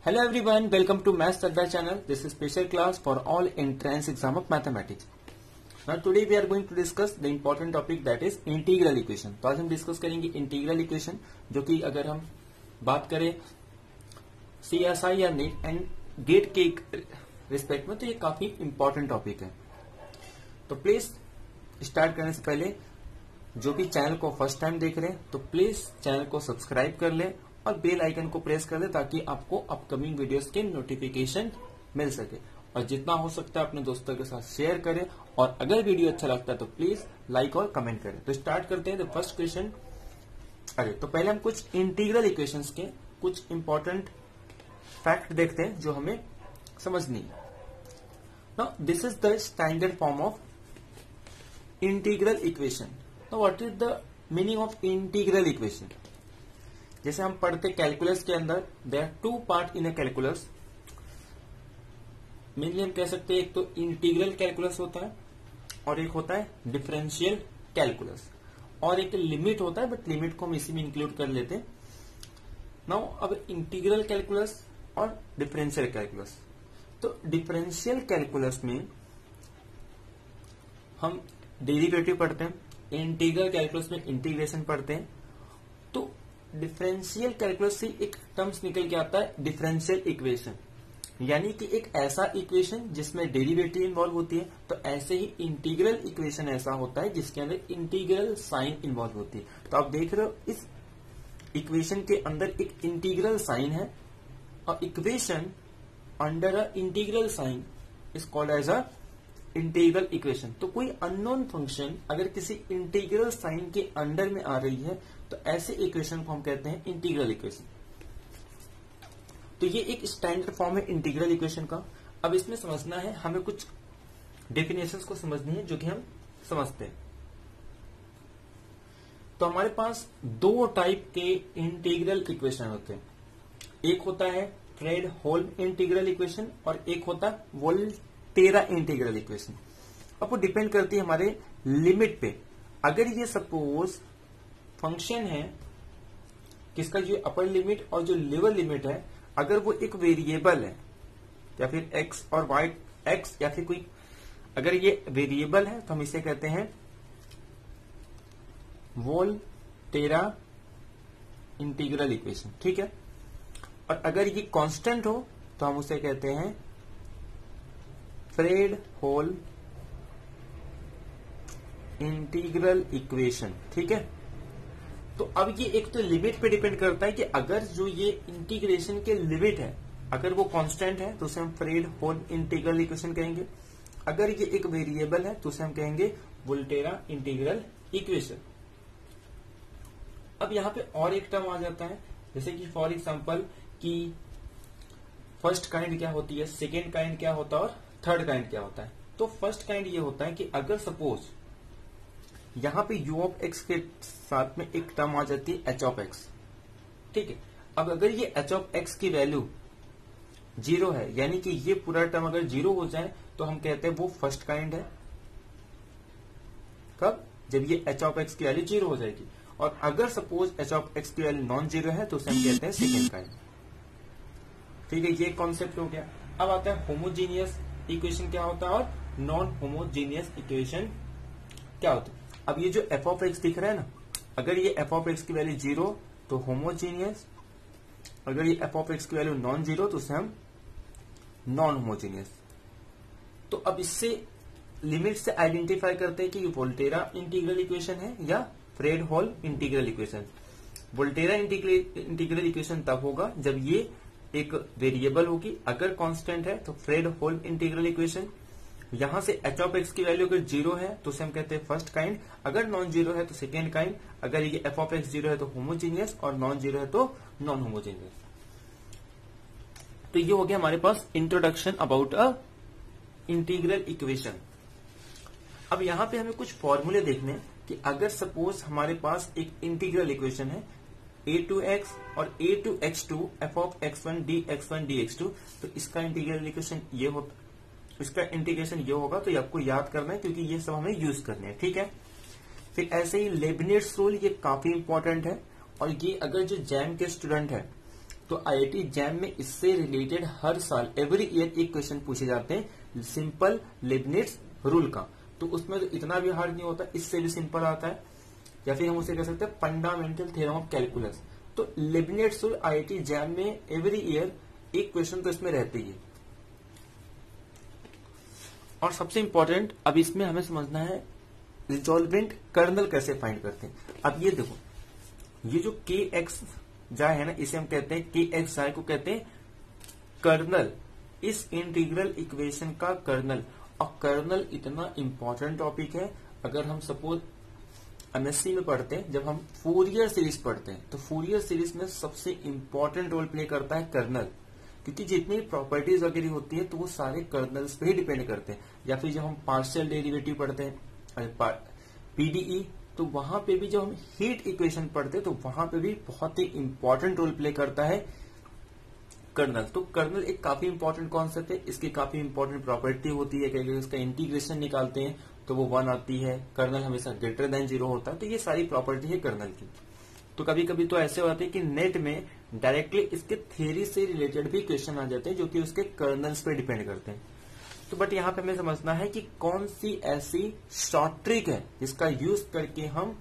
Hello everyone, welcome to Maths Adda channel. This is special class for all entrance exam of mathematics. Now today we are going to discuss the important topic that is integral equation. तो आज हम discuss करेंगे integral equation, जो कि अगर हम बात करें CSI या नेट एंड गेट के रिस्पेक्ट में तो ये काफी इंपॉर्टेंट टॉपिक है. तो प्लीज स्टार्ट करने से पहले जो भी चैनल को फर्स्ट टाइम देख रहे हैं तो प्लीज चैनल को सब्सक्राइब कर ले और बेल आइकन को प्रेस कर ले ताकि आपको अपकमिंग वीडियोस के नोटिफिकेशन मिल सके. और जितना हो सकता है अपने दोस्तों के साथ शेयर करें और अगर वीडियो अच्छा लगता है तो प्लीज लाइक और कमेंट करें. तो स्टार्ट करते हैं. The first question. तो पहले हम कुछ इंटीग्रल इक्वेशंस के कुछ इंपॉर्टेंट फैक्ट देखते हैं जो हमें समझनी है. Now this is the standard form of integral equation. Now what is the meaning of integral equation? जैसे हम पढ़ते कैलकुलस के अंदर there are two part in a calculus. Mainly हम कह सकते हैं एक तो इंटीग्रल कैलकुलस होता है और एक होता है डिफरेंशियल कैलकुलस और एक लिमिट होता है, बट लिमिट को हम इसी में इंक्लूड कर लेते हैं. नाउ अब इंटीग्रल कैलकुलस और डिफरेंशियल कैलकुलस. तो डिफरेंशियल कैलकुलस में हम डेरिवेटिव पढ़ते हैं, इंटीग्रल कैलकुलस में इंटीग्रेशन पढ़ते हैं. तो डिफरेंशियल कैलकुलस से एक टर्म्स निकल के आता है डिफरेंशियल इक्वेशन, यानी कि एक ऐसा इक्वेशन जिसमें डेरिवेटिव इन्वॉल्व होती है. तो ऐसे ही इंटीग्रल इक्वेशन ऐसा होता है जिसके अंदर इंटीग्रल साइन इन्वॉल्व होती है. तो आप देख रहे हो इस इक्वेशन के अंदर एक इंटीग्रल साइन है और equation under a integral sign is called as a integral equation. तो कोई अननोन फंक्शन अगर किसी इंटीग्रल साइन के अंडर में आ रही है तो ऐसे इक्वेशन को हम कहते हैं इंटीग्रल इक्वेशन. तो ये एक स्टैंडर्ड फॉर्म है इंटीग्रल इक्वेशन का. अब इसमें समझना है, हमें कुछ डेफिनेशंस को समझनी है जो कि हम समझते हैं. तो हमारे पास दो टाइप के इंटीग्रल इक्वेशन होते हैं. एक होता है फ्रेड-होल्म इंटीग्रल इक्वेशन और एक होता है वोल्टेरा इंटीग्रल इक्वेशन. अब वो डिपेंड करती है हमारे लिमिट पे. अगर ये सपोज फंक्शन है किसका, जो अपर लिमिट और जो लोअर लिमिट है, अगर वो एक वेरिएबल है या फिर एक्स और वाई एक्स या फिर कोई, अगर ये वेरिएबल है तो हम इसे कहते हैं वोल्टेरा इंटीग्रल इक्वेशन. ठीक है. और अगर ये कांस्टेंट हो तो हम उसे कहते हैं फ्रेड-होल्म इंटीग्रल इक्वेशन. ठीक है. तो अब ये एक तो लिमिट पे डिपेंड करता है कि अगर जो ये इंटीग्रेशन के लिमिट है अगर वो कांस्टेंट है तो उसे हम फ्रेड-होल्म इंटीग्रल इक्वेशन कहेंगे. अगर ये एक वेरिएबल है तो उसे हम कहेंगे वोल्टेरा इंटीग्रल इक्वेशन. अब यहां पे और एक टर्म आ जाता है, जैसे कि फॉर एग्जांपल कि फर्स्ट काइंड क्या होती है, सेकेंड काइंड क्या होता है और थर्ड काइंड क्या होता है. तो फर्स्ट काइंड ये होता है कि अगर सपोज यहां पे u ऑफ x के साथ में एक टर्म आ जाती है h ऑफ x. ठीक है. अब अगर ये h ऑफ x की वैल्यू 0 है, यानी कि ये पूरा टर्म अगर 0 हो जाए तो हम कहते हैं वो फर्स्ट काइंड है. कब? जब ये h ऑफ x की वैल्यू 0 हो जाएगी. और अगर सपोज h ऑफ x की वैल्यू नॉन जीरो है तो उसे हम कहते हैं सेकेंड काइंड. ठीक है. ये कॉन्सेप्ट हो गया. अब आता है होमोजीनियस इक्वेशन क्या होता है और नॉन होमोजीनियस इक्वेशन क्या होता है. अब ये जो f ऑफ x दिख रहा है ना, अगर ये f ऑफ x की वैल्यू 0 तो होमोजीनियस, अगर ये f ऑफ x की वैल्यू नॉन जीरो तो उसे हम नॉन होमोजीनियस. तो अब इससे लिमिट से आइडेंटिफाई करते हैं कि ये वोल्टेरा इंटीग्रल इक्वेशन है या Fredholm integral equation. Volterra integral equation तब होगा जब ये एक वेरिएबल होगी, अगर कांस्टेंट है तो फ्रेड-होल्म इंटीग्रल इक्वेशन. यहां से h ऑफ x की वैल्यू अगर 0 है तो उसे हम कहते हैं फर्स्ट काइंड, अगर नॉन जीरो है तो सेकेंड काइंड, अगर ये f ऑफ x 0 है तो होमोजीनियस और नॉन जीरो है तो नॉन होमोजीनियस. तो ये हो गया हमारे पास introduction about a integral equation. अब यहां पे हमें कुछ फॉर्मूले देखने कि अगर सपोज हमारे पास एक इंटीग्रल इक्वेशन है a टू x और a to x2 f of x1 dx1 dx2, तो इसका इंटीग्रल इक्वेशन ये होता, इसका इंटीग्रेशन ये होगा. तो ये आपको याद करना है क्योंकि ये सब हमें यूज करने हैं. ठीक है. फिर ऐसे ही लेबनिट्ज रूल, ये काफी इंपॉर्टेंट है और ये अगर जो जैम के स्टूडेंट है तो आईआईटी जैम में इससे रिलेटेड हर साल एवरी ईयर एक क्वेश्चन पूछे जाते हैं सिंपल लेबनिट्ज रूल का। तो उसमें तो इतना भी हार्ड नहीं होता, इससे भी सिंपल आता है, या फिर हम उसे कह सकते हैं फंडामेंटल थ्योरम ऑफ कैलकुलस। तो लेबनिट्ज रूल आईआईटी जैम में एवरी ईयर एक क्वेश्चन तो इसमें रहते ही है। और सबसे इंपॉर्टेंट अब इसमें हमें समझना है रिजॉल्वेंट कर्नल कैसे फाइंड करते हैं। अब ये देखो, ये जो के एक्स जाए है ना, इसे हम कहते हैं के एक्स जाए को कहते हैं कर्नल, इस इंटीग्रल इक्वेशन का कर्नल। और कर्नल इतना इंपॉर्टेंट टॉपिक है, अगर हम सपोज एमएससी में पढ़ते हैं, जब हम फूरियर सीरीज पढ़ते हैं, तो फूरियर सीरीज में सबसे इंपॉर्टेंट रोल प्ले करता है कर्नल, क्योंकि जितनी प्रॉपर्टीज वगैरह होती है तो वो सारे कर्नल्स पे ही डिपेंड करते हैं। या फिर जब हम पार्शियल डेरिवेटिव पढ़ते हैं पीडीई, तो वहां पे भी जब हम हीट इक्वेशन पढ़ते हैं तो वहां पे भी बहुत ही इंपॉर्टेंट रोल प्ले करता है कर्नल। तो कर्नल एक काफी इंपॉर्टेंट कॉन्सेप्ट है, इसकी काफी इंपॉर्टेंट प्रॉपर्टी होती है। कई इसका इंटीग्रेशन निकालते हैं तो वो 1 आती है, कर्नल हमेशा ग्रेटर देन 0 होता है। तो ये सारी प्रॉपर्टी है कर्नल की। तो कभी कभी तो ऐसे होते हैं कि नेट में डायरेक्टली इसके थ्योरी से रिलेटेड भी क्वेश्चन आ जाते हैं जो कि उसके कर्नल्स पे डिपेंड करते हैं। तो बट यहाँ पे हमें समझना है कि कौन सी ऐसी शॉर्ट ट्रिक है जिसका यूज करके हम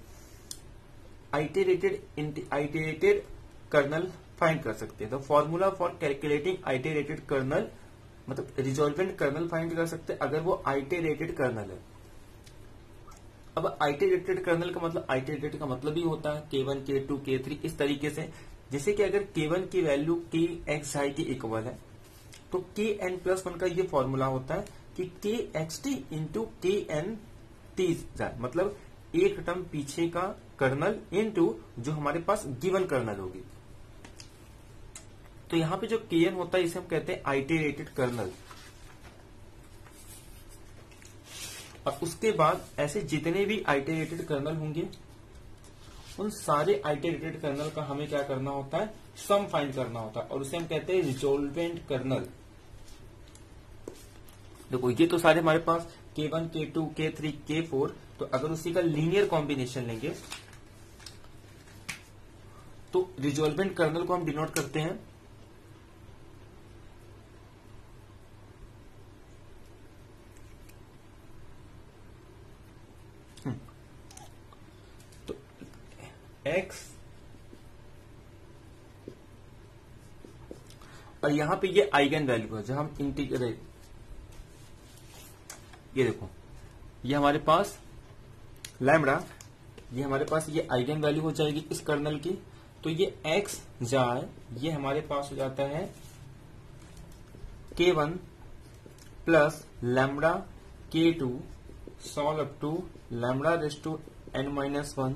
आइटरेटेड कर्नल फाइंड कर सकते हैं। तो formula for calculating iterated kernel, मतलब रिजॉल्वेंट कर्नल फाइंड कर सकते हैं अगर वो आइटरेटेड कर्नल है। अब आइटरेटेड कर्नल का मतलब, आइटरेटेड का मतलब ही होता है K1 K2 K3 इस तरीके से। जैसे कि अगर K1 की वैल्यू k x i के इक्वल है तो Kn+1 का ये फॉर्मूला होता है कि kxt इंटू Kn t जाए, मतलब एक टर्म पीछे का कर्नल इंटू जो हमारे पास गिवन कर्नल होगी। तो यहां पे जो Kn होता है इसे हम कहते हैं आइटरेटेड कर्नल। और उसके बाद ऐसे जितने भी आइटरेटेड कर्नल होंगे उन सारे आइटरेटेड कर्नल का हमें क्या करना होता है, सम फाइंड करना होता है, और उसे हम कहते हैं रिजॉल्वेंट कर्नल। देखो ये तो सारे हमारे पास K1 K2 K3 K4, तो अगर उसी का लीनियर कॉम्बिनेशन लेंगे तो रिजॉल्वेंट कर्नल को हम डिनोट करते हैं तो x, और यहां पे ये आइगन वैल्यू है। जब हम इंटीग्रेट, ये देखो ये हमारे पास लैम्बडा, ये हमारे पास ये आइगन वैल्यू हो जाएगी इस कर्नल की। तो ये x जाए, ये हमारे पास हो जाता है K1 plus lambda K2 solve up to lambda raise to n-1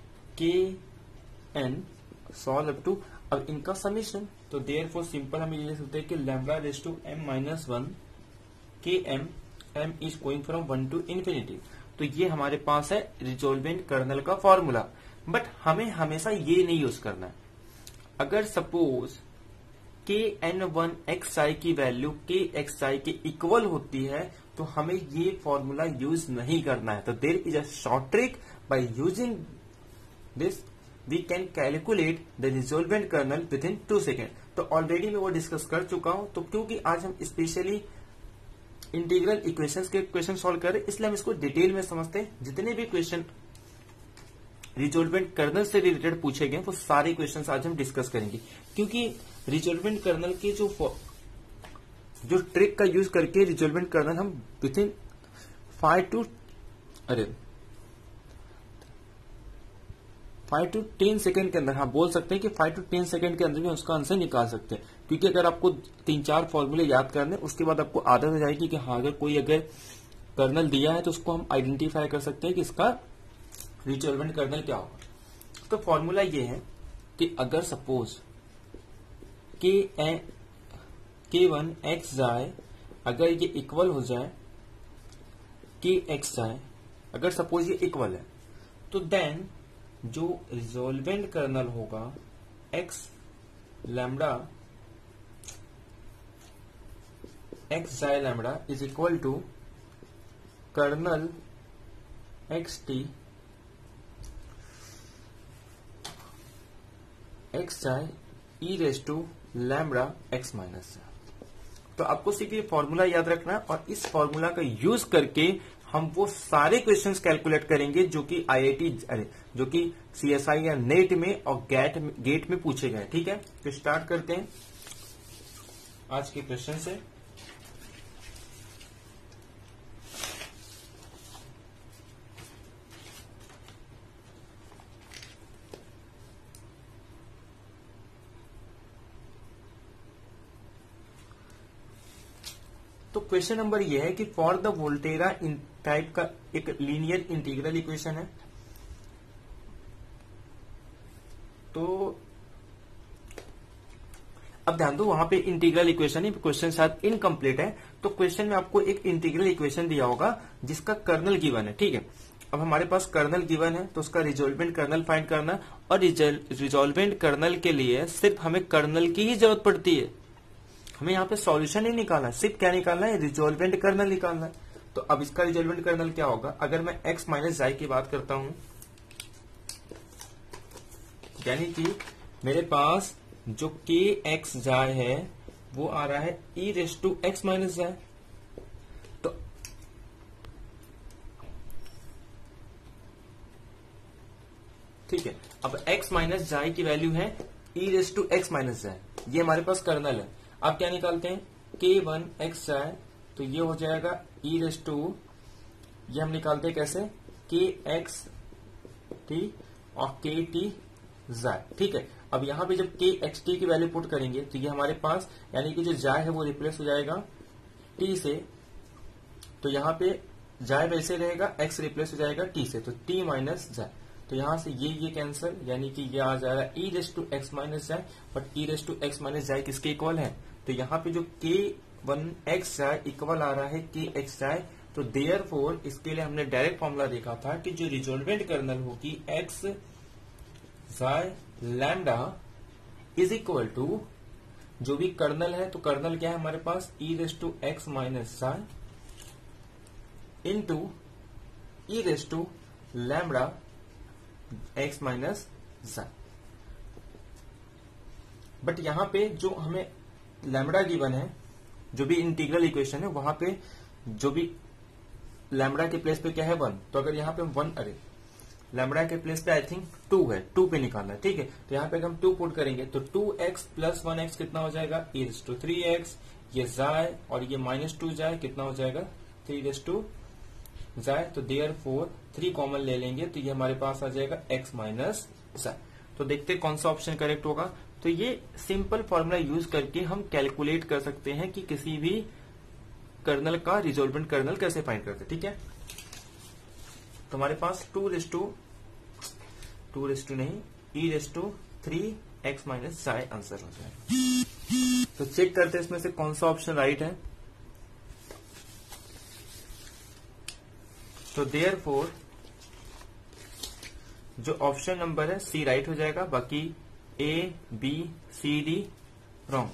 Kn solve up to, अब इनका समीशन। तो देयरफॉर सिंपल हम ये लिख सकते हैं कि lambda raise to m-1 Km, m is going from 1 to infinity. तो ये हमारे पास है रिजॉल्वेंट कर्नल का फॉर्मूला। बट हमें हमेशा ये नहीं यूज करना है। अगर सपोज Kn1xi की वैल्यू kxi के इक्वल होती है तो हमें ये फॉर्मूला यूज नहीं करना है। तो there is a short trick, by using this we can calculate the resolvent kernel within 2 second. तो ऑलरेडी मैं वो डिस्कस कर चुका हूं। तो क्योंकि आज हम स्पेशली इंटीग्रल इक्वेशंस के क्वेश्चन सॉल्व कर रहे हैं, इसलिए हम इसको डिटेल में समझते हैं। जितने भी क्वेश्चन रिजॉल्वेंट कर्नल से रिलेटेड पूछे गए वो सारे क्वेश्चंस आज हम डिस्कस करेंगे, क्योंकि रिजॉल्वेंट कर्नल के जो ट्रिक का यूज करके रिजॉल्वेंट कर्नल हम विद इन 5 टू 10 सेकंड के अंदर, हाँ बोल सकते हैं कि 5 टू 10 सेकंड के अंदर भी उसका आंसर निकाल सकते हैं। क्योंकि अगर आपको 3-4 फॉर्मूले याद करने, उसके बाद आपको आदत हो जाएगी कि हाँ अगर कर्नल दिया है तो उसको हम आइडेंटिफाई कर सकते हैं कि इसका रिजॉल्वेंट कर्नल क्या होगा। तो फॉर्मूला ये है कि अगर सपोज K1 x जाए, अगर ये इक्वल हो जाए K x जाए, अगर सपोज ये इक्वल है, तो देन जो रिजॉल्वेंट कर्नल होगा x लैम्बडा x जाए lambda is equal to kernel xt x जाए e raise to lambda x minus. तो आपको सिर्फ ये फॉर्मूला याद रखना है और इस फॉर्मूला का यूज करके हम वो सारे क्वेश्चंस कैलकुलेट करेंगे जो कि आईआईटी जो कि सीएसआई या नेट में और गेट में पूछे गए। ठीक है, तो स्टार्ट करते हैं आज के क्वेश्चन से। तो क्वेश्चन नंबर यह है कि फॉर द वोल्टेरा इन टाइप का एक लीनियर इंटीग्रल इक्वेशन है। तो अब ध्यान दो, वहां पे इंटीग्रल इक्वेशन है, क्वेश्चन शायद इनकम्प्लीट है। तो क्वेश्चन में आपको एक इंटीग्रल इक्वेशन दिया होगा जिसका कर्नल गिवन है। ठीक है, अब हमारे पास कर्नल गिवन है तो उसका रिजोल्वेंट कर्नल फाइंड करना, और रिजोल्वेंट कर्नल के लिए सिर्फ हमें कर्नल की ही जरूरत पड़ती है। हमें यहाँ पे सॉल्यूशन नहीं निकालना है, सिर्फ क्या निकालना है, रिजोल्वेंट कर्नल निकालना है। तो अब इसका रिजोल्वेंट कर्नल क्या होगा, अगर मैं x माइनस जाई की बात करता हूं, यानी कि मेरे पास जो k x जाय है वो आ रहा है e raise to x minus जाय। तो ठीक है, अब x माइनस जाय की वैल्यू है e raise to x minus जाय, ये हमारे पास कर्नल है। आप क्या निकालते हैं, k1 x जाए तो ये हो जाएगा e रेस टू, ये हम निकालते हैं कैसे, k x t और k t जाए। ठीक है, अब यहां पे जब k x t की वैल्यू पुट करेंगे तो ये हमारे पास, यानी कि जो जाए है वो रिप्लेस हो जाएगा t से, तो यहाँ पे जाए वैसे रहेगा, x रिप्लेस हो जाएगा t से, तो t माइनस जाए। तो यहां से ये कैंसिल, यानी कि ये आ जाएगा e raise to x minus जाए, but e raise to x minus जाए किसके इक्वल है, तो यहाँ पे जो k1 x जाए इक्वल आ रहा है k x जाए। तो देयरफॉर इसके लिए हमने डायरेक्ट फॉर्मूला देखा था कि जो रिजोल्वेंट कर्नल होगी x जाए लैम्डा इज इक्वल टू जो भी कर्नल है, तो कर्नल क्या है हमारे पास, e raise to x minus जाए into e raise to lambda x minus जाए। बट यहां पे जो हमें लैम्बडा गिवन है, जो भी इंटीग्रल इक्वेशन है, वहां पे जो भी लैम्बडा के प्लेस पे क्या है 1, तो अगर यहाँ पे हम 1, अरे लैम्बडा के प्लेस पे आई थिंक 2 है, 2 पे निकालना है। ठीक है, तो यहाँ पे अगर हम 2 पुट करेंगे तो 2x प्लस 1x कितना हो जाएगा, e रेस टू 3x, ये जाए और ये माइनस 2 जाए, कितना हो जाएगा 3 रेस टू जाए। तो देयरफॉर 3 कॉमन ले लेंगे तो ये हमारे पास आ जाएगा x माइनस जाए। तो देखते हैं कौन सा ऑप्शन करेक्ट होगा। तो ये सिंपल फॉर्मूला यूज करके हम कैलकुलेट कर सकते हैं कि किसी भी कर्नल का रिजोल्वेंट कर्नल कैसे फाइंड करते हैं। ठीक है, तो हमारे पास 2 रेस टू नहीं, e raise to 3x minus जाए आंसर हो जाएगा। तो चेक करते हैं इसमें से कौन सा ऑप्शन राइट है। तो देयरफॉर जो ऑप्शन नंबर है सी राइट हो जाएगा, बाकी A B C D wrong.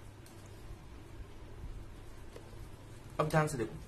अब ध्यान से देखो,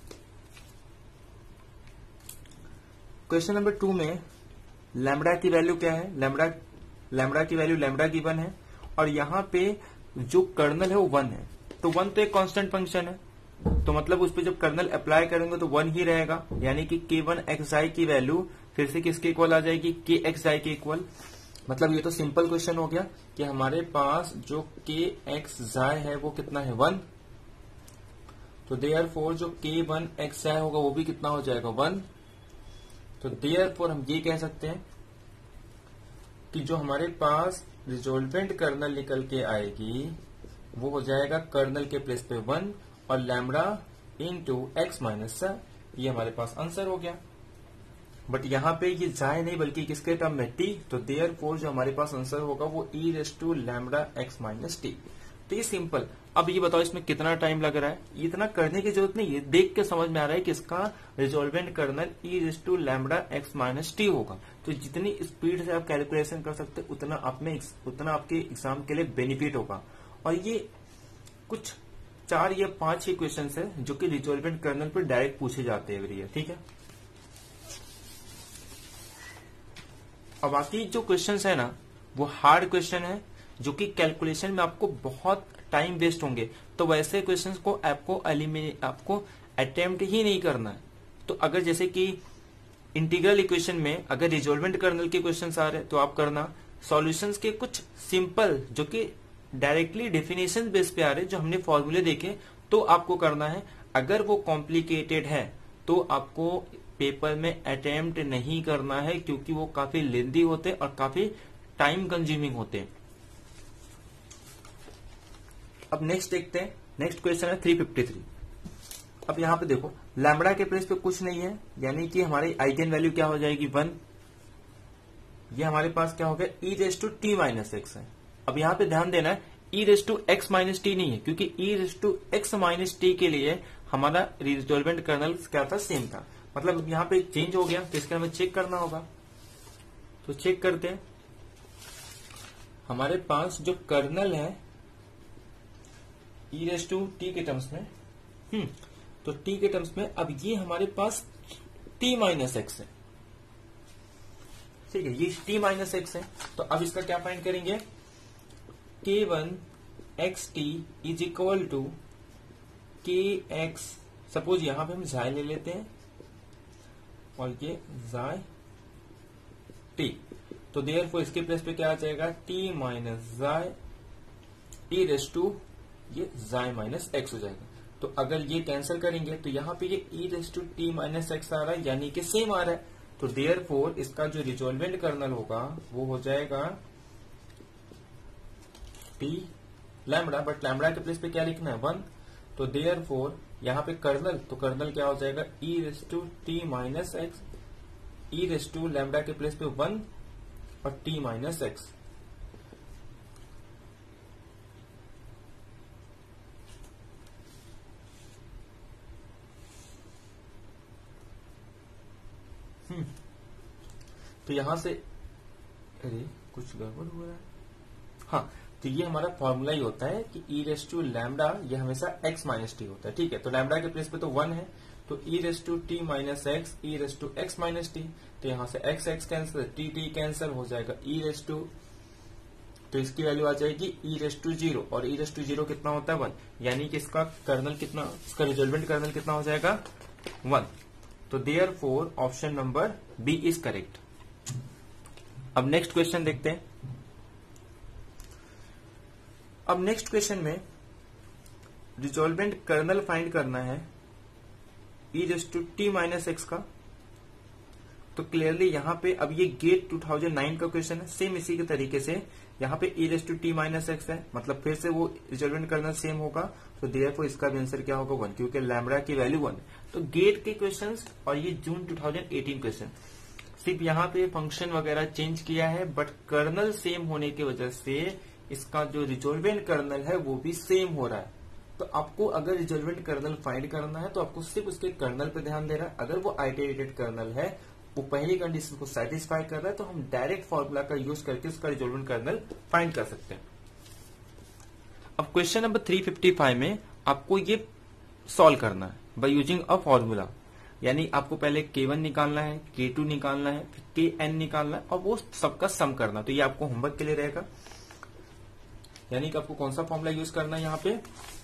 क्वेश्चन नंबर 2 में लैम्बडा की वैल्यू क्या है, लैम्बडा की वैल्यू लैम्बडा गिवन है, और यहां पे जो कर्नल है वो 1 है। तो 1 तो एक कांस्टेंट फंक्शन है, तो मतलब उस पर जब कर्नल अप्लाई करेंगे तो 1 ही रहेगा, यानी कि k1 xi की वैल्यू फिर से किसके इक्वल आ जाएगी, k xi के इक्वल। मतलब ये तो सिंपल क्वेश्चन हो गया कि हमारे पास जो k xi है वो कितना है 1, तो देयरफॉर जो k1 xi होगा वो भी कितना हो जाएगा 1। तो देयरफॉर हम ये कह सकते हैं कि जो हमारे पास रिजोल्वेंट कर्नल निकल के आएगी वो हो जाएगा कर्नल के प्लेस पे 1 और लैम्बडा इंटू x माइनस, ये हमारे पास आंसर हो गया। बट यहाँ पे ये जाए नहीं बल्कि किसके टर्म में t, तो देयरफॉर जो हमारे पास आंसर होगा वो e raise to lambda x minus t. तो ये सिंपल। अब ये बताओ इसमें कितना टाइम लग रहा है, इतना करने की जरूरत नहीं है, देख के समझ में आ रहा है कि इसका resolvent kernel e raise to lambda x minus t होगा। तो जितनी स्पीड से आप कैलकुलेशन कर सकते उतना आपके एग्जाम के लिए बेनिफिट होगा। और ये कुछ 4 या 5 ही क्वेश्चन है जो कि रिजोल्वेंट कर्नल पर डायरेक्ट पूछे जाते हैं एवरी ईयर। ठीक है, अब बाकी जो क्वेश्चन है ना वो हार्ड क्वेश्चन है, जो कि कैलकुलेशन में आपको बहुत टाइम वेस्ट होंगे, तो वैसे क्वेश्चंस को आपको आपको अटेम्प्ट ही नहीं करना है। तो अगर जैसे कि इंटीग्रल इक्वेशन में अगर रिजोल्वेंट कर्नल के क्वेश्चंस आ रहे हैं तो आप करना, सॉल्यूशंस के कुछ सिंपल जो कि डायरेक्टली डेफिनेशन बेस पे आ रहे जो हमने फॉर्मूले देखे तो आपको करना है। अगर वो कॉम्प्लिकेटेड है तो आपको पेपर में अटेम्प्ट नहीं करना है, क्योंकि वो काफी लेंदी होते और काफी टाइम कंज्यूमिंग होते हैं। अब नेक्स्ट देखते हैं, नेक्स्ट क्वेश्चन है 353। अब यहां पे देखो लैम्बडा के प्लेस पे कुछ नहीं है, यानी कि हमारी आइगन वैल्यू क्या हो जाएगी 1। ये हमारे पास क्या हो गया e raise to t minus x है। अब यहां पे ध्यान देना है e raise to x minus t नहीं है, क्योंकि e raise to x minus t के लिए हमारा रिजोल्वेंट कर्नल क्या था, सेम था। मतलब यहां पे चेंज हो गया, तो इसका हमें चेक करना होगा। तो चेक करते हैं, हमारे पास जो कर्नल है e रेस टू टी के टर्म्स में, तो t के टर्म्स में अब ये हमारे पास t माइनस एक्स है, ठीक है, ये t माइनस एक्स है। तो अब इसका क्या फाइंड करेंगे, k1 xt is equal to kx, suppose यहां पे हम जाय ले लेते हैं और ये जाय t, तो देयरफॉर इसके प्लेस पे क्या आ जाएगा t माइनस जाय e रेस टू ये जाय माइनस एक्स हो जाएगा। तो अगर ये कैंसिल करेंगे तो यहाँ पे ये e raise to t minus x आ रहा है, यानी कि सेम आ रहा है। तो देयरफॉर इसका जो रिजोल्वेंट कर्नल होगा वो हो जाएगा टी लैम्बडा, बट लैम्बडा के प्लेस पे क्या लिखना है 1। तो देयरफॉर यहाँ पे कर्नल, तो कर्नल क्या हो जाएगा e raise to t minus x, e raise to lambda के प्लेस पे 1 और t माइनस एक्स। तो यहां से अरे कुछ गड़बड़ हो रहा है, हाँ, तो ये हमारा फॉर्मूला ही होता है कि e रेस टू लैम्बडा ये हमेशा x माइनस टी होता है, ठीक है। तो लैम्बडा के प्लेस पे तो 1 है, तो e raise to t minus x, e raise to x minus t, तो यहां से x x cancel, t t cancel हो जाएगा e रेस टू, तो इसकी वैल्यू आ जाएगी e रेस टू 0, और e रेस टू 0 कितना होता है 1, यानी कि इसका कर्नल कितना, इसका रिजोल्वेंट कर्नल कितना हो जाएगा 1। तो therefore option number B is correct. अब नेक्स्ट क्वेश्चन देखते हैं। अब नेक्स्ट क्वेश्चन में रिजोल्वेंट कर्नल फाइंड करना है e raise to t minus x का। तो क्लियरली यहाँ पे अब ये गेट 2009 का क्वेश्चन है, सेम इसी के तरीके से यहाँ पे e raise to t minus x है, मतलब फिर से वो रिजोल्वेंट कर्नल सेम होगा। तो देयरफॉर इसका भी आंसर क्या होगा 1, क्योंकि लैम्बडा की वैल्यू 1। तो गेट के क्वेश्चंस और ये जून 2018 क्वेश्चन, सिर्फ यहाँ पे फंक्शन वगैरह चेंज किया है, बट कर्नल सेम होने की वजह से इसका जो रिजोल्वेंट कर्नल है वो भी सेम हो रहा है। तो आपको अगर रिजोल्वेंट कर्नल फाइंड करना है तो आपको सिर्फ उसके कर्नल पे ध्यान देना है। अगर वो आइटरेटेड कर्नल है, वो पहली कंडीशन को सेटिस्फाई कर रहा है, तो हम डायरेक्ट फॉर्मूला का यूज करके उसका रिजोल्वेंट कर्नल फाइंड कर सकते हैं। अब क्वेश्चन नंबर 355 में आपको ये सॉल्व करना है बाय यूजिंग अ फॉर्मूला, यानी आपको पहले k1 निकालना है, k2 निकालना है, फिर kn निकालना है और वो सबका सम करना। तो ये आपको होमवर्क के लिए रहेगा, यानी कि आपको कौन सा फॉर्मूला यूज करना है यहाँ पे,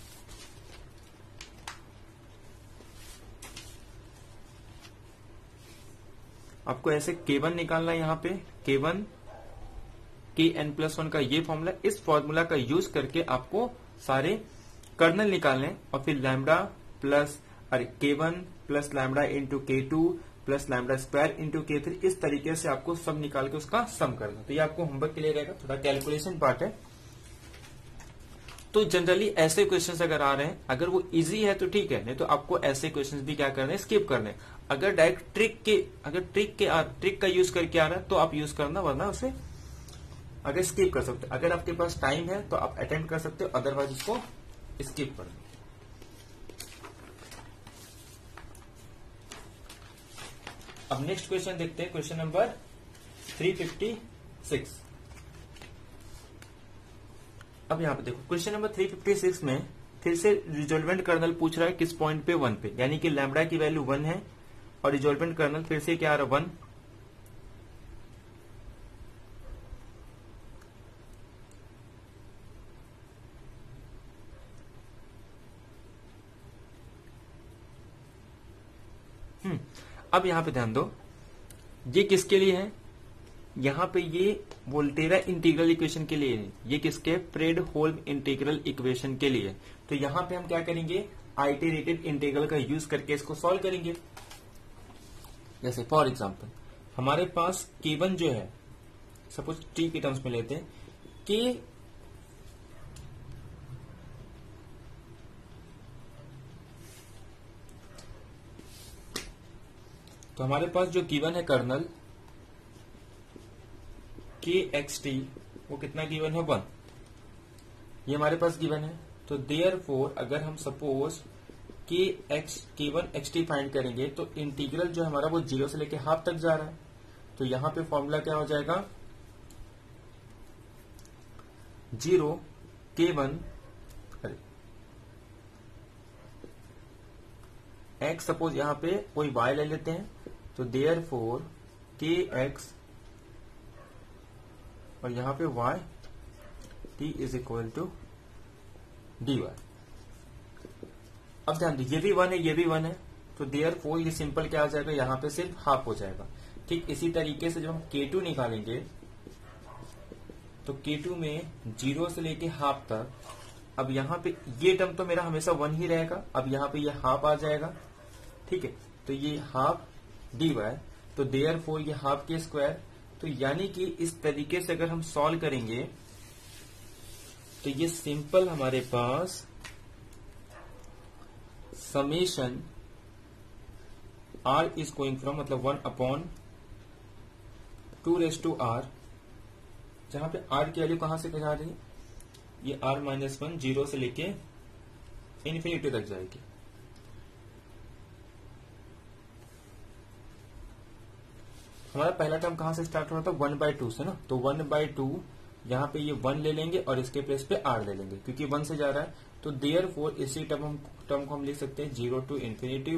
आपको ऐसे k1 निकालना है, यहाँ पे k1 kn+1 का ये फॉर्मूला, इस फॉर्मूला का यूज करके आपको सारे कर्नल निकालने हैं और फिर lambda plus k1 plus lambda into k2 plus lambda square into k3, इस तरीके से आपको सब निकाल के उसका सम करना। तो ये आपको होमवर्क के लिए रहेगा, थोड़ा कैलकुलेशन पार्ट है। तो जनरली ऐसे क्वेश्चंस अगर आ रहे हैं, अगर वो इजी है तो ठीक है, नहीं तो आपको ऐसे क्वेश्चंस भी क्या करने, स्किप करने। अगर डायरेक्ट ट्रिक का यूज करके आ रहा है तो आप यूज करना, वरना उसे अगर स्किप कर सकते हो। अगर आपके पास टाइम है तो आप अटेम्प्ट कर सकते हो, अदरवाइज उसको स्किप कर दो। अब नेक्स्ट क्वेश्चन देखते हैं, क्वेश्चन नंबर 356। अब यहाँ पे देखो क्वेश्चन नंबर 356 में फिर से रिजोल्वेंट कर्नल पूछ रहा है किस पॉइंट पे 1 पे, यानी कि लैम्बडा की वैल्यू 1 है और रिजोल्वेंट कर्नल फिर से क्या आ रहा है 1। अब यहां पे ध्यान दो, ये किसके लिए है, यहां पे ये वोल्टेरा इंटीग्रल इक्वेशन के लिए है, ये किसके, फ्रेडहोल्म इंटीग्रल इक्वेशन के लिए। तो यहां पे हम क्या करेंगे, आइटरेटेड इंटीग्रल का यूज करके इसको सॉल्व करेंगे। जैसे फॉर एग्जांपल हमारे पास K1 जो है, सपोज t के टर्म्स में लेते हैं, K तो हमारे पास जो गिवन है कर्नल KXT, वो कितना गिवन है, 1, ये हमारे पास गिवन है। तो देयरफॉर अगर हम सपोज K1 XT फाइंड करेंगे तो इंटीग्रल जो हमारा वो 0 से लेके हाफ तक जा रहा है। तो यहां पे फॉर्मूला क्या हो जाएगा, 0 K1 x, सपोज यहां पे कोई y ले लेते हैं, तो देयरफॉर KX और यहां पे y t is equal to dy। अब ध्यान दो, ये भी 1 है, ये भी 1 है, तो देयरफॉर ये सिंपल क्या आ जाएगा, यहां पे सिर्फ हाफ हो जाएगा। ठीक इसी तरीके से जब हम K2 निकालेंगे तो K2 में 0 से लेके हाफ तक, अब यहां पे ये टर्म तो मेरा हमेशा 1 ही रहेगा, अब यहां पे ये हाफ आ जाएगा। ठीक है, तो ये हाफ dy, तो देयरफॉर ये हाफ के स्क्वायर। तो यानी कि इस तरीके से अगर हम सॉल्व करेंगे तो ये सिंपल हमारे पास summation r is going from, मतलब 1/2r, जहां पे r की वैल्यू कहां से जा रही है, ये r-1 0 से लेके इन्फिनिटी तक जाएगी। हमारा पहला टर्म कहां से स्टार्ट हो रहा था, 1/2 से ना, तो 1/2 यहां पे ये 1 ले लेंगे और इसके प्लेस पे r ले लेंगे, क्योंकि 1 से जा रहा है। तो देयरफॉर इसी टर्म को हम लिख सकते हैं 0 to infinity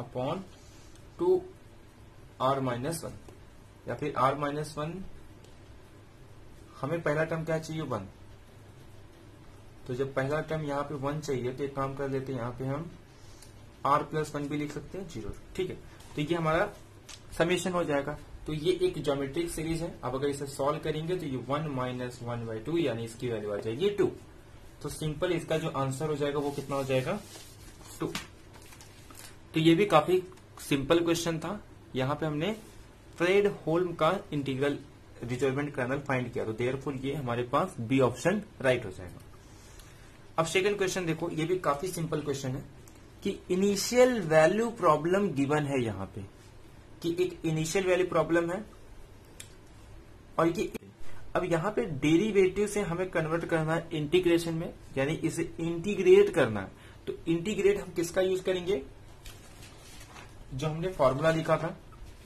1/2r-1, या फिर r-1, हमें पहला टर्म क्या चाहिए, 1। तो जब पहला टर्म यहाँ पे 1 चाहिए तो एक काम कर लेते हैं, यहाँ पे हम r+1 भी लिख सकते हैं 0। ठीक है, तो ये हमारा समेशन हो जाएगा। तो ये एक ज्योमेट्रिक सीरीज है, अब अगर इसे सॉल्व करेंगे तो ये 1 - 1/2, यानी इसकी वैल्यू आ जाएगी 2। तो सिंपल इसका जो आंसर हो जाएगा वो कितना हो जाएगा, 2। तो ये भी काफी सिंपल क्वेश्चन था। यहाँ पे हमने फ्रेडहोल्म का इंटीग्रल रिजॉल्वेंट कर्नल फाइंड किया, तो देयरफॉर ये हमारे पास बी ऑप्शन राइट हो जाएगा। अब सेकंड क्वेश्चन देखो, ये भी काफी सिंपल क्वेश्चन है कि इनिशियल वैल्यू प्रॉब्लम गिवन है, यहाँ पे कि एक इनिशियल वैल्यू प्रॉब्लम है और ये अब यहाँ पे डेरिवेटिव से हमें कन्वर्ट करना है इंटीग्रेशन में, यानी इसे इंटीग्रेट करना है। तो इंटीग्रेट हम किसका यूज करेंगे, जो हमने फॉर्मूला लिखा था,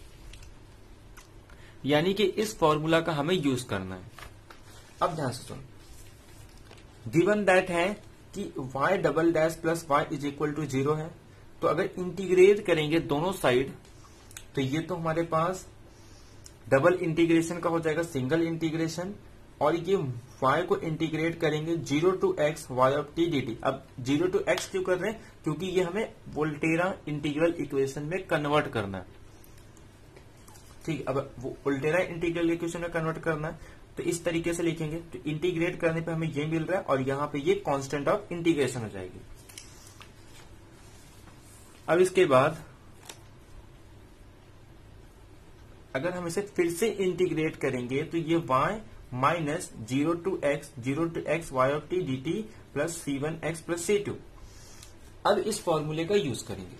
यानी कि इस फॉर्मूला का हमें यूज करना है। अब ध्यान से सुनो, गिवन दैट है कि y" plus y is equal to 0 है, तो अगर इंटीग्रेट करेंगे दोनों साइड तो ये तो हमारे पास डबल इंटीग्रेशन का हो जाएगा, सिंगल इंटीग्रेशन, और ये y को इंटीग्रेट करेंगे 0 to x y of t dt। अब 0 to x क्यों कर रहे हैं, क्योंकि ये हमें वोल्टेरा इंटीग्रल इक्वेशन में कन्वर्ट करना है। ठीक, अब वो वोल्टेरा इंटीग्रल इक्वेशन में कन्वर्ट करना है, तो इस तरीके से लिखेंगे। तो इंटीग्रेट करने पे हमें ये मिल रहा है और यहाँ पे ये कांस्टेंट ऑफ इंटीग्रेशन हो जाएगी। अब इसके बाद अगर हम इसे फिर से इंटीग्रेट करेंगे तो ये y minus 0 to x y of t dt plus c1x plus c2। अब इस फॉर्मूले का यूज करेंगे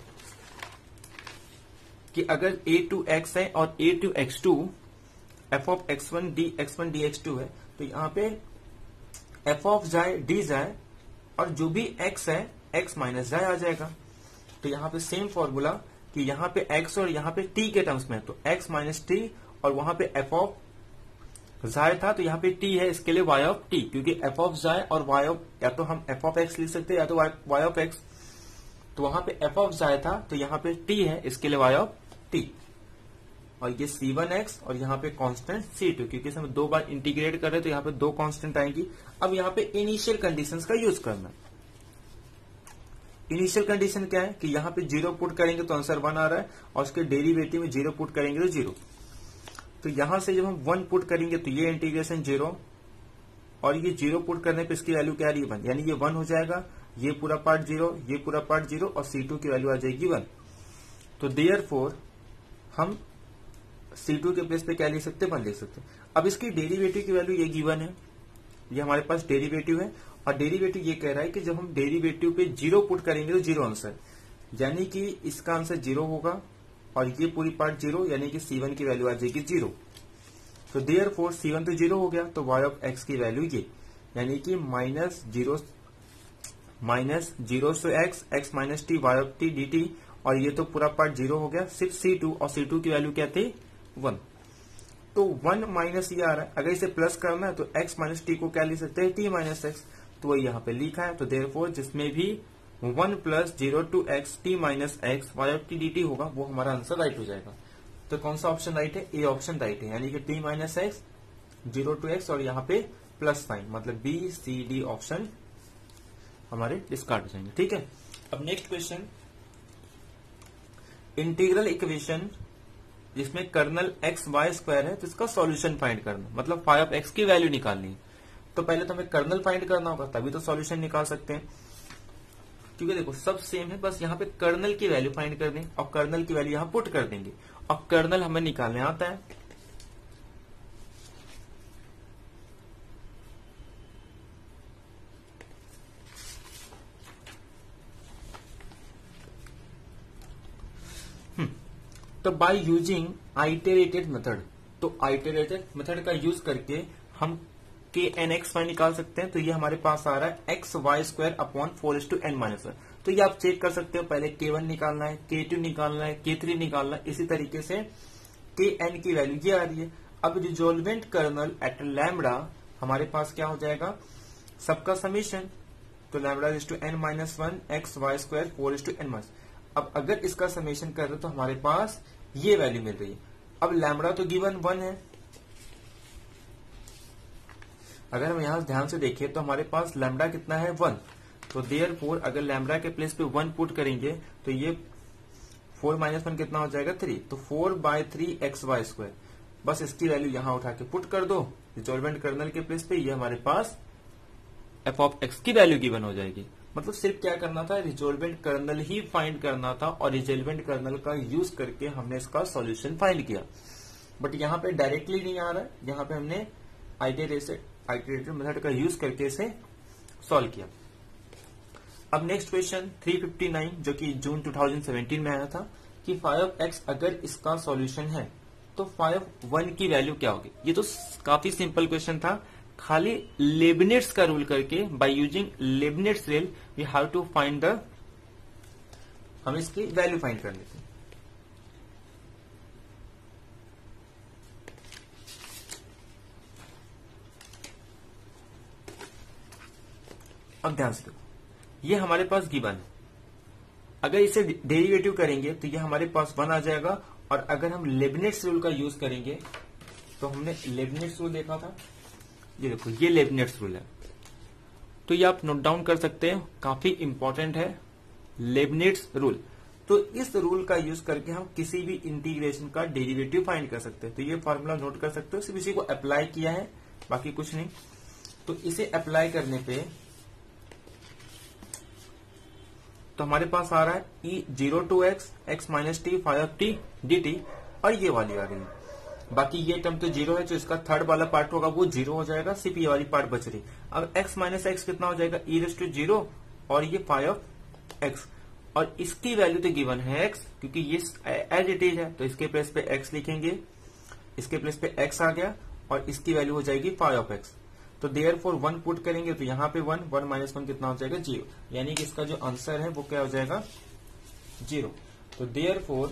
कि अगर a to x है और a to x2 f of x1 dx1 dx2 है, तो यहाँ पे f of dy और जो भी x है x माइनस y आ जाएगा। तो यहाँ पे सेम फॉर्मूला कि यहाँ पे x और यहाँ पे t के टर्म्स में, तो x माइनस टी, और वहां पे f ऑफ ज़ाय था तो यहाँ पे t है, इसके लिए y ऑफ t, क्योंकि f ऑफ ज़ाय और y ऑफ, या तो हम f ऑफ x लिख सकते हैं या तो y ऑफ x। तो वहां पे f ऑफ ज़ाय था तो यहाँ पे t है, इसके लिए y ऑफ t, और ये c1x और यहाँ पे कांस्टेंट c2, क्योंकि हम 2 बार इंटीग्रेट कर रहे हैं तो यहाँ पे 2 कांस्टेंट आएंगी। अब यहाँ पे इनिशियल कंडीशंस का यूज करना, इनिशियल कंडीशन क्या है कि यहाँ पे 0 पुट करेंगे तो आंसर 1 आ रहा है, और उसके डेरिवेटिव में 0 पुट करेंगे तो 0। तो यहां से जब हम 1 पुट करेंगे तो ये इंटीग्रेशन 0, और ये 0 पुट करने पे इसकी वैल्यू क्या आ रही है 1, यानी ये 1 हो जाएगा, ये पूरा पार्ट 0, ये पूरा पार्ट 0, और C2 की वैल्यू आ जाएगी 1। तो देयरफॉर हम C2 के प्लेस पे क्या लिख सकते हैं, 1 लिख सकते हैं। अब इसकी डेरिवेटिव की वैल्यू ये गिवन है, ये हमारे पास डेरिवेटिव है, और डेरिवेटिव ये कह रहा है कि जब हम डेरिवेटिव पे 0 पुट करेंगे तो 0 आंसर, यानी कि इसका आंसर 0 होगा, और ये पूरी पार्ट 0, यानी कि C1 की वैल्यू आ जाएगी 0। तो देयरफॉर C1 तो 0 हो गया, तो y ऑफ x की वैल्यू ये, यानी कि -0 से x minus t y of t dt, और ये तो पूरा पार्ट 0 हो गया, सिर्फ C2, और C2 की वैल्यू क्या थी 1। तो 1 माइनस ये आ रहा है, अगर इसे प्लस करना है तो x माइनस टी को क्या लिख सकते हैं, t माइनस एक्स, तो वही यहाँ पे लिखा है। तो देयरफॉर जिसमें भी 1 plus 0 to x t minus x y of t dt होगा, वो हमारा आंसर राइट हो जाएगा। तो कौन सा ऑप्शन राइट है, ए ऑप्शन राइट है, यानी कि t minus x 0 to x, और यहाँ पे प्लस साइन, मतलब B C D ऑप्शन हमारे डिस्कार्ड हो जाएंगे। ठीक है, अब नेक्स्ट क्वेश्चन, इंटीग्रल इक्वेशन जिसमें कर्नल एक्स वाई स्क्वायर है, तो इसका सॉल्यूशन फाइंड करना, मतलब फाई ऑफ एक्स की वैल्यू निकालनी है। तो पहले तो हमें कर्नल फाइंड करना होगा, तभी तो सॉल्यूशन निकाल सकते हैं, क्योंकि देखो सब सेम है, बस यहाँ पे कर्नल की वैल्यू फाइंड कर दें, और कर्नल की वैल्यू यहाँ पुट कर देंगे, और कर्नल हमें निकालने आता है। तो बाय यूजिंग आइटरेटेड मेथड, तो आइटरेटेड मेथड का यूज करके हम के एन एक्स वाई निकाल सकते हैं। तो ये हमारे पास आ रहा है x y square upon 4:n-1। तो ये आप चेक कर सकते हो, पहले K1 निकालना है, K2 निकालना है, K3 निकालना है, इसी तरीके से Kn की वैल्यू ये आ रही है। अब रिजोल्वेंट कर्नल एट लैम्बडा हमारे पास क्या हो जाएगा, सबका समीशन, तो lambda is to n-1 x y square 4:n-। अब अगर इसका समेशन कर रहे तो हमारे पास ये वैल्यू मिल रही है। अब लैम्बडा तो गिवन 1 है, अगर हम यहां ध्यान से देखें तो हमारे पास लैम्बडा कितना है 1। तो देयरफॉर अगर लैम्बडा के प्लेस पे 1 पुट करेंगे तो ये 4-1 कितना हो जाएगा 3, तो 4/3 एक्स वाई स्क्वायर, बस इसकी वैल्यू यहां उठा के पुट कर दो रिजोल्वेंट कर्नल के प्लेस पे, ये हमारे पास एफ ऑफ एक्स की वैल्यू गिवन हो जाएगी। मतलब सिर्फ क्या करना था, रिजोल्वेंट कर्नल ही फाइंड करना था, और रिजोल्वेंट कर्नल का यूज करके हमने इसका सॉल्यूशन फाइंड किया। बट यहाँ पे डायरेक्टली नहीं आ रहा है, यहाँ पे हमने आइटरेटेड मेथड का यूज करके इसे सॉल्व किया। अब नेक्स्ट क्वेश्चन 359, जो कि जून 2017 में आया था, कि फाई ऑफ एक्स अगर इसका सॉल्यूशन है तो फाई ऑफ 1 की वैल्यू क्या होगी। ये तो काफी सिंपल क्वेश्चन था, खाली लेबनिट्स का रूल करके, by using Leibniz rule we have to find the, हम इसकी वैल्यू फाइंड कर लेते हैं। अब ध्यान से देखो, ये हमारे पास गिवन है, अगर इसे डेरिवेटिव करेंगे तो ये हमारे पास 1 आ जाएगा, और अगर हम लेबनिट्स रूल का यूज करेंगे, तो हमने लेबनिट्स रूल देखा था, ये देखो ये लेबनिट्स रूल है, तो ये आप नोट डाउन कर सकते हैं, काफी इंपॉर्टेंट है लेबनिट्स रूल। तो इस रूल का यूज करके हम किसी भी इंटीग्रेशन का डेरिवेटिव फाइंड कर सकते हैं। तो ये फॉर्मूला नोट कर सकते हो, सिर्फ इसी को अप्लाई किया है, बाकी कुछ नहीं। तो इसे अप्लाई करने पे तो हमारे पास आ रहा है E0 to x minus t phi of t dt, और ये वाली आ रही है। बाकी ये टर्म तो 0 है, जो इसका थर्ड वाला पार्ट होगा वो 0 हो जाएगा, सिर्फ ये वाली पार्ट बच रही। अब x माइनस एक्स कितना हो जाएगा, e⁻0, और ये फाई ऑफ x, और इसकी वैल्यू तो गिवन है x, क्योंकि ये एज इट इज है, तो इसके प्लेस पे x लिखेंगे, इसके प्लेस पे x आ गया, और इसकी वैल्यू हो जाएगी फाई ऑफ x। तो देयरफॉर 1 पुट करेंगे तो यहाँ पे 1 कितना हो जाएगा 0, यानी कि इसका जो आंसर है वो क्या हो जाएगा 0। तो देयरफॉर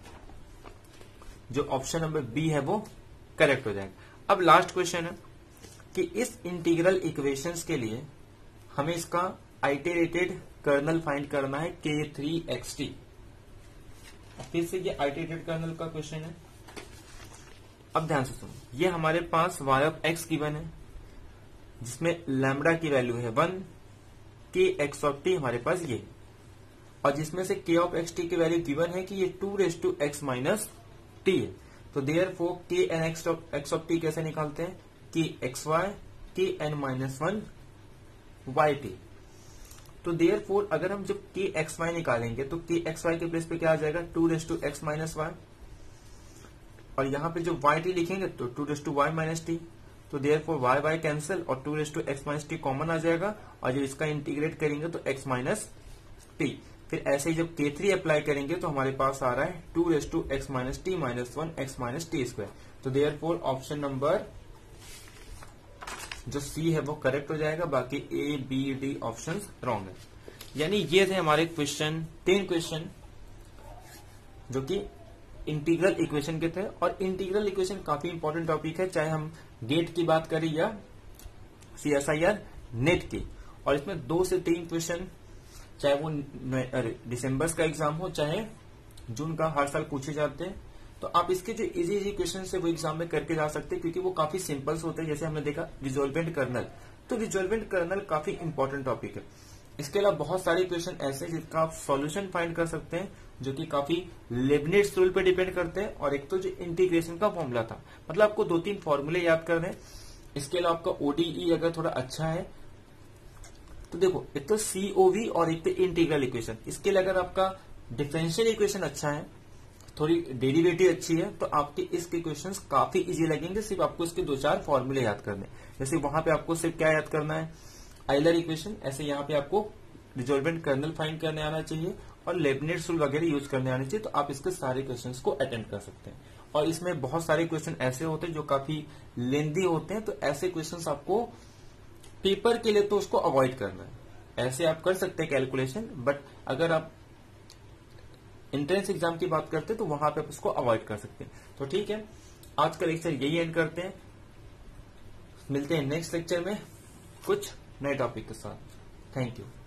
जो ऑप्शन नंबर बी है वो करेक्ट हो जाएगा। अब लास्ट क्वेश्चन है कि इस इंटीग्रल इक्वेशंस के लिए हमें इसका आइटरेटेड कर्नल फाइंड करना है K3xt। फिर से ये आइटरेटेड कर्नल का क्वेश्चन है। अब ध्यान से सुनो, ये हमारे पास y ऑफ x गिवन है, जिसमें लैम्बडा की वैल्यू है 1, k x ऑफ t हमारे पास ये। और जिसमें से k ऑफ एक्स टी की वैल्यू गिवन है कि ये 2x माइनस टी है। तो therefore k n x of t कैसे निकालते हैं, कि x y k n minus 1 y t. तो देयरफॉर अगर हम जब k एक्स वाई निकालेंगे तो k एक्स वाई के प्लेस पे क्या आ जाएगा, 2x माइनस वाई, और यहाँ पे जो वाई टी लिखेंगे तो 2y माइनस टी। तो देयरफॉर वाई वाई कैंसिल और 2x माइनस टी कॉमन आ जाएगा, और जब इसका इंटीग्रेट करेंगे तो x माइनस टी। फिर ऐसे ही जब k3 अप्लाई करेंगे तो हमारे पास आ रहा है 2x minus t minus 1x minus t square. तो देयरफॉर ऑप्शन नंबर जो सी है वो करेक्ट हो जाएगा, बाकी A B D option wrong है। यानी ये थे हमारे क्वेश्चन 10 क्वेश्चन जो कि इंटीग्रल इक्वेशन के थे। और इंटीग्रल इक्वेशन काफी इंपॉर्टेंट टॉपिक है, चाहे हम गेट की बात करें या CSIR नेट की। और इसमें 2 से 3 क्वेश्चन, चाहे वो दिसंबर का एग्जाम हो चाहे जून का, हर साल पूछे जाते हैं। तो आप इसके जो इजी क्वेश्चन है वो एग्जाम में करके जा सकते हैं, क्योंकि वो काफी सिंपल्स होते हैं। जैसे हमने देखा रिजोल्वेंट कर्नल, तो रिजोल्वेंट कर्नल काफी इंपॉर्टेंट टॉपिक है। इसके अलावा बहुत सारे क्वेश्चन ऐसे जिसका आप सॉल्यूशन फाइंड कर सकते हैं, जो कि काफी लेबनिट्ज रूल पे डिपेंड करते हैं। और एक तो जो इंटीग्रेशन का फॉर्मूला था, मतलब आपको 2-3 फॉर्मूले याद करने हैं। इसके अलावा आपका ODE अगर थोड़ा अच्छा है तो देखो, एक तो COV और एक तो इंटीग्रल इक्वेशन। इसके लिए अगर आपका डिफरेंशियल इक्वेशन अच्छा है, थोड़ी डेरिवेटिव अच्छी है, तो आपके इसके क्वेश्चंस काफी इजी लगेंगे। सिर्फ आपको इसके 2-4 फॉर्मूले याद करने। जैसे वहां पे आपको सिर्फ क्या याद करना है, आइलर इक्वेशन। ऐसे यहाँ पे आपको रिजोल्वेंट कर्नल फाइंड करने आना चाहिए और लेबनिट्ज रूल वगैरह यूज करने आने चाहिए। तो आप इसके सारे क्वेश्चंस को अटेंड कर सकते हैं। और इसमें बहुत सारे क्वेश्चन ऐसे होते हैं जो काफी लेंदी होते हैं, तो ऐसे क्वेश्चंस आपको पेपर के लिए तो उसको अवॉइड करना है। ऐसे आप कर सकते हैं कैलकुलेशन, बट अगर आप एंट्रेंस एग्जाम की बात करते हैं तो वहां पे आप उसको अवॉइड कर सकते हैं। तो ठीक है, आज का लेक्चर यही एंड करते हैं। मिलते हैं नेक्स्ट लेक्चर में कुछ नए टॉपिक के साथ। Thank you.